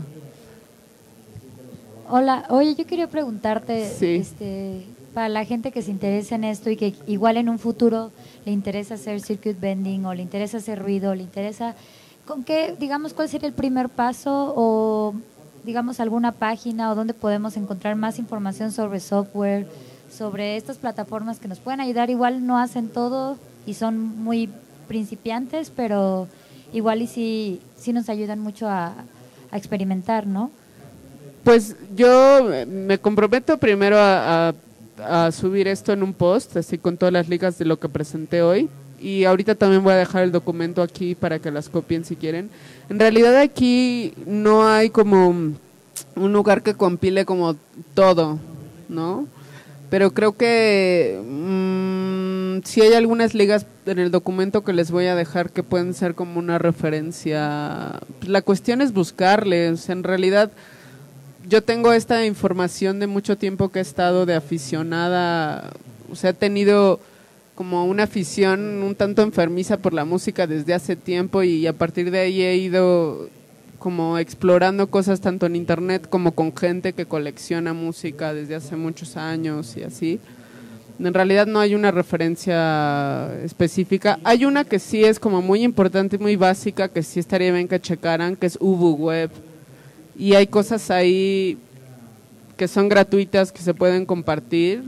Hola, oye, yo quería preguntarte, sí, para la gente que se interesa en esto y que igual en un futuro le interesa hacer circuit bending o le interesa hacer ruido, le interesa, ¿con qué, digamos, cuál sería el primer paso o, digamos, alguna página o dónde podemos encontrar más información sobre software, sobre estas plataformas que nos pueden ayudar? Igual no hacen todo y son muy principiantes, pero igual y sí nos ayudan mucho a experimentar, ¿no? Pues yo me comprometo primero a subir esto en un post, así con todas las ligas de lo que presenté hoy. Y ahorita también voy a dejar el documento aquí para que las copien si quieren. En realidad aquí no hay como un lugar que compile como todo, ¿no? Pero creo que sí hay algunas ligas en el documento que les voy a dejar que pueden ser como una referencia. La cuestión es buscarles, en realidad. Yo tengo esta información de mucho tiempo que he estado de aficionada, o sea, he tenido como una afición un tanto enfermiza por la música desde hace tiempo y a partir de ahí he ido como explorando cosas tanto en internet como con gente que colecciona música desde hace muchos años y así. En realidad no hay una referencia específica. Hay una que sí es como muy importante y muy básica, que sí estaría bien que checaran, que es Ubu Web. Y hay cosas ahí que son gratuitas, que se pueden compartir.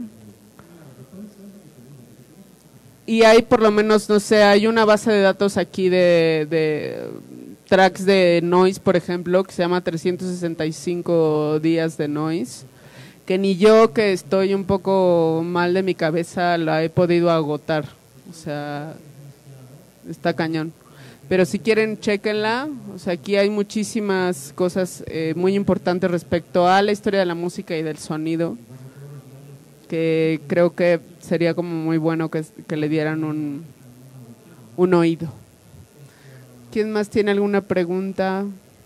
Y hay por lo menos, no sé, hay una base de datos aquí de tracks de noise, por ejemplo, que se llama 365 días de noise, que ni yo, que estoy un poco mal de mi cabeza, la he podido agotar. O sea, está cañón. Pero si quieren, chéquenla. O sea, aquí hay muchísimas cosas muy importantes respecto a la historia de la música y del sonido, que creo que sería como muy bueno que le dieran un oído. ¿Quién más tiene alguna pregunta?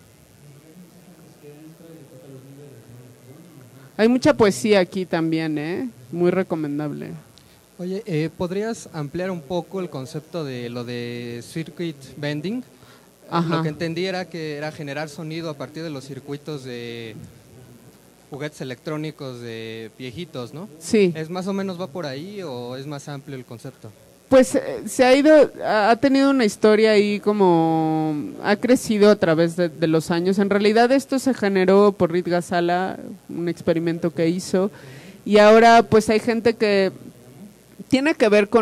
Hay mucha poesía aquí también, muy recomendable. Oye, ¿podrías ampliar un poco el concepto de lo de circuit bending? Ajá. Lo que entendí era que era generar sonido a partir de los circuitos de juguetes electrónicos de viejitos, ¿no? Sí. ¿Es más o menos va por ahí o es más amplio el concepto? Pues se ha ido, ha tenido una historia ahí como, ha crecido a través de los años. En realidad esto se generó por Reed Ghazala, un experimento que hizo, y ahora pues hay gente que tiene que ver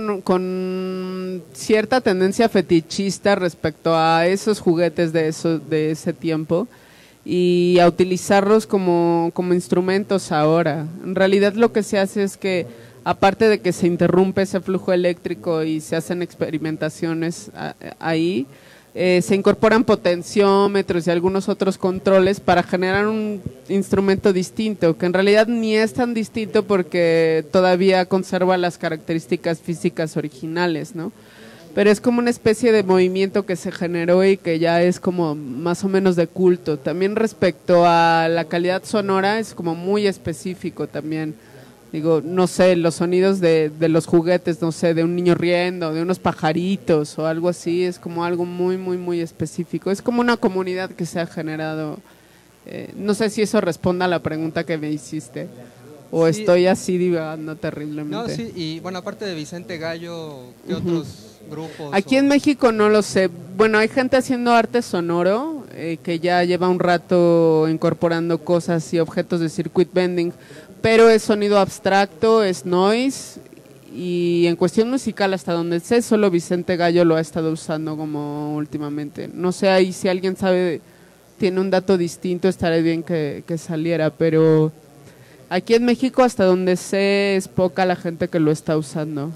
con cierta tendencia fetichista respecto a esos juguetes de ese tiempo y a utilizarlos como instrumentos ahora. En realidad lo que se hace es que, aparte de que se interrumpe ese flujo eléctrico y se hacen experimentaciones ahí, se incorporan potenciómetros y algunos otros controles para generar un instrumento distinto, que en realidad ni es tan distinto porque todavía conserva las características físicas originales, ¿no? Pero es como una especie de movimiento que se generó y que ya es como más o menos de culto. También respecto a la calidad sonora es como muy específico también. Digo, no sé, los sonidos de los juguetes, no sé, de un niño riendo, de unos pajaritos o algo así, es como algo muy, muy, muy específico. Es como una comunidad que se ha generado. No sé si eso responde a la pregunta que me hiciste o sí, estoy así divagando terriblemente. No, sí, y bueno, aparte de Vicente Gallo, ¿qué otros grupos? Aquí en México no lo sé. Bueno, hay gente haciendo arte sonoro que ya lleva un rato incorporando cosas y objetos de circuit bending, pero es sonido abstracto, es noise, y en cuestión musical, hasta donde sé, solo Vicente Gallo lo ha estado usando como últimamente. No sé, ahí si alguien sabe, tiene un dato distinto, estaría bien que saliera, pero aquí en México, hasta donde sé, es poca la gente que lo está usando,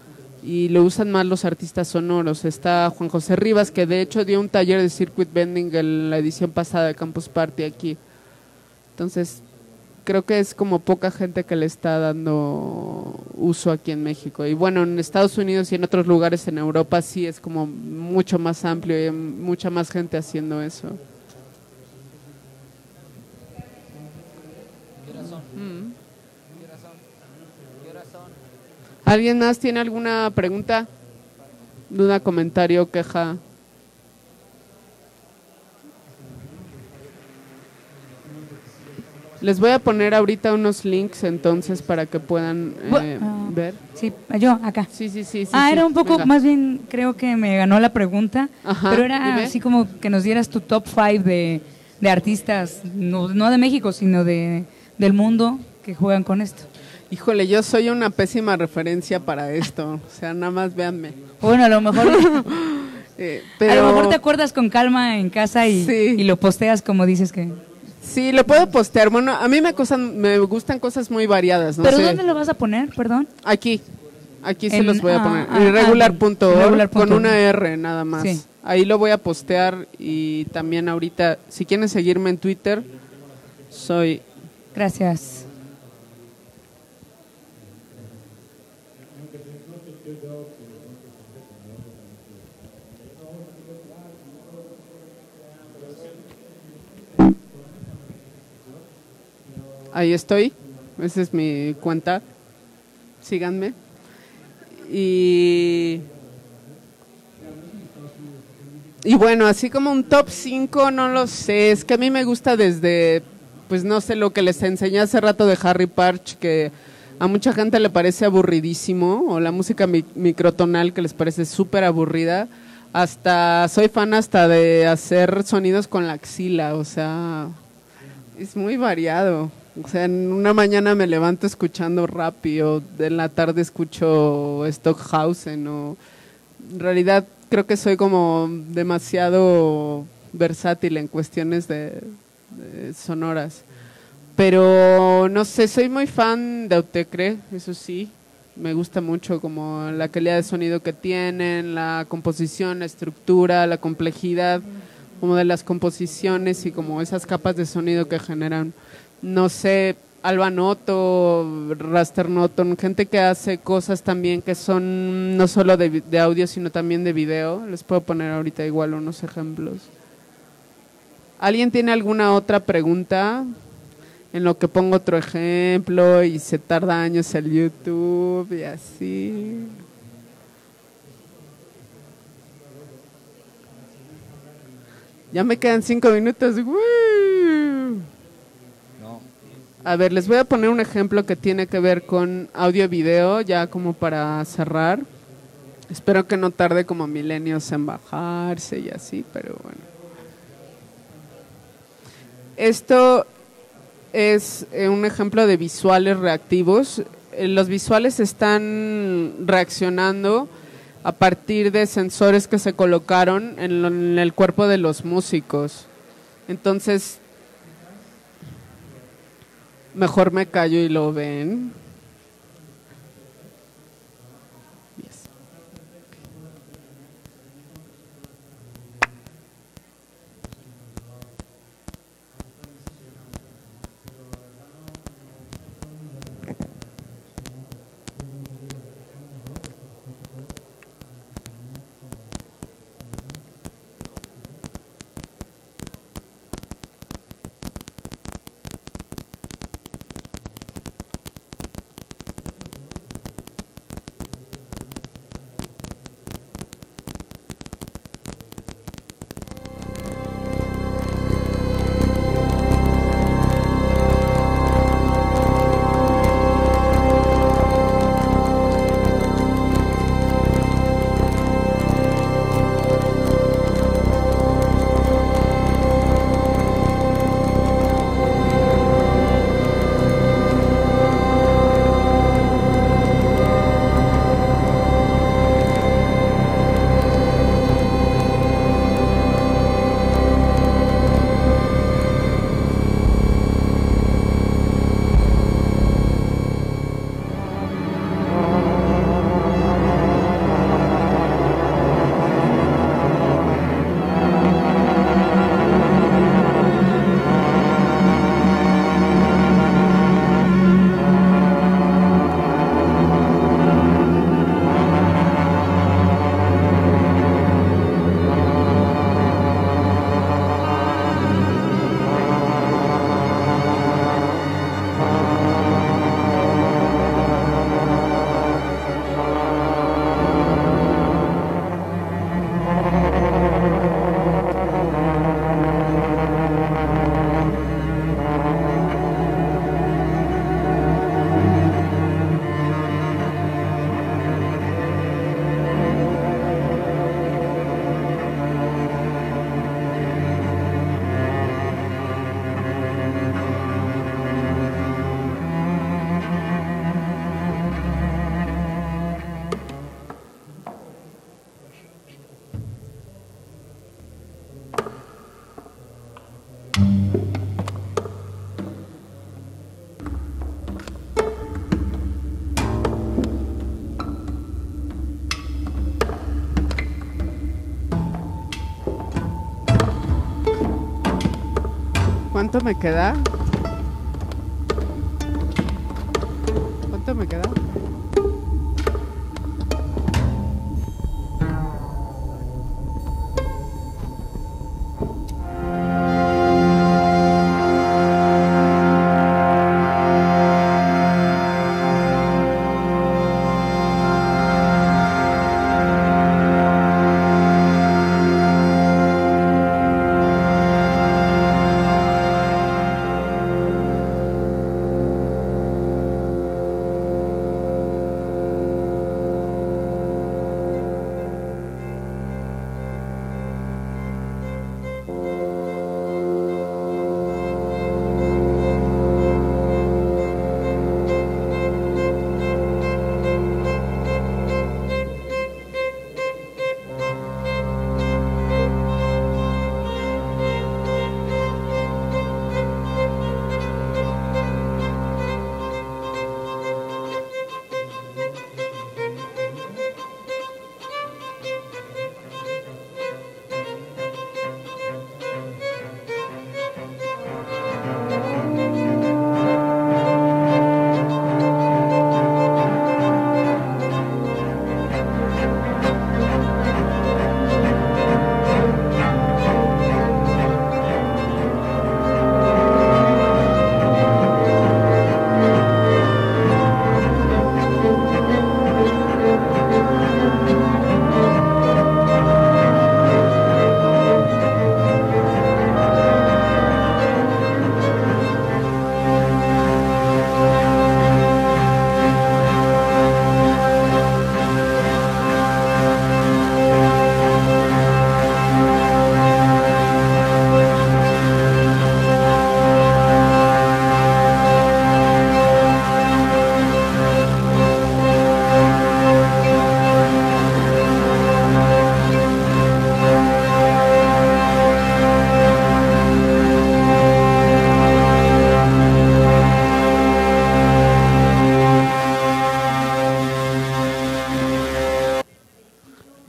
y lo usan más los artistas sonoros. Está Juan José Rivas, que de hecho dio un taller de circuit bending en la edición pasada de Campus Party aquí. Entonces, creo que es como poca gente que le está dando uso aquí en México. Y bueno, en Estados Unidos y en otros lugares en Europa sí es como mucho más amplio y hay mucha más gente haciendo eso. ¿Alguien más tiene alguna pregunta, duda, comentario, queja? Les voy a poner ahorita unos links entonces para que puedan ver. Sí, yo acá. Sí. Era un poco, venga. más bien creo que me ganó la pregunta, Ajá, pero era dime. así como que nos dieras tu top 5 de artistas, no de México, sino del mundo que juegan con esto. Híjole, yo soy una pésima referencia para esto, o sea, nada más véanme. Bueno, a lo mejor pero a lo mejor te acuerdas con calma en casa y lo posteas como dices que... Sí, lo puedo postear. Bueno, a mí me gustan cosas muy variadas, ¿no? ¿Pero sé. dónde lo vas a poner, perdón? Aquí se los voy a poner. Irregular.org, Irregular.org con una R nada más. Sí. Ahí lo voy a postear y también ahorita, si quieren seguirme en Twitter, soy... Gracias. Ahí estoy, esa es mi cuenta, síganme. Y bueno, así como un top 5, no lo sé, es que a mí me gusta desde, pues no sé, lo que les enseñé hace rato de Harry Parch, que a mucha gente le parece aburridísimo, o la música microtonal que les parece súper aburrida. Soy fan hasta de hacer sonidos con la axila, o sea, es muy variado. O sea, en una mañana me levanto escuchando rap y en la tarde escucho Stockhausen, o en realidad creo que soy como demasiado versátil en cuestiones de sonoras. Pero no sé, soy muy fan de Autechre, eso sí, me gusta mucho como la calidad de sonido que tienen, la composición, la estructura, la complejidad como de las composiciones y como esas capas de sonido que generan. No sé, Alba Noto, Raster Noton, gente que hace cosas también que son no solo de audio sino también de video. Les puedo poner ahorita igual unos ejemplos. ¿Alguien tiene alguna otra pregunta? En lo que pongo otro ejemplo y se tarda años el YouTube y así. Ya me quedan 5 minutos. ¡Woo! No. A ver, les voy a poner un ejemplo que tiene que ver con audio y video, ya como para cerrar. Espero que no tarde como milenios en bajarse y así, pero bueno. Esto es un ejemplo de visuales reactivos. Los visuales están reaccionando a partir de sensores que se colocaron en el cuerpo de los músicos. Entonces, mejor me callo y lo ven. ¿Cuánto me queda? ¿Cuánto me queda?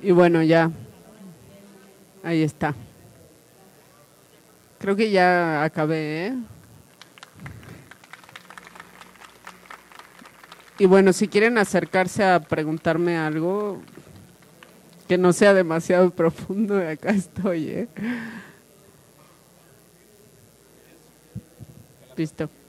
Y bueno, ya. Ahí está. Creo que ya acabé, ¿eh? Y bueno, si quieren acercarse a preguntarme algo que no sea demasiado profundo, acá estoy, ¿eh? Listo.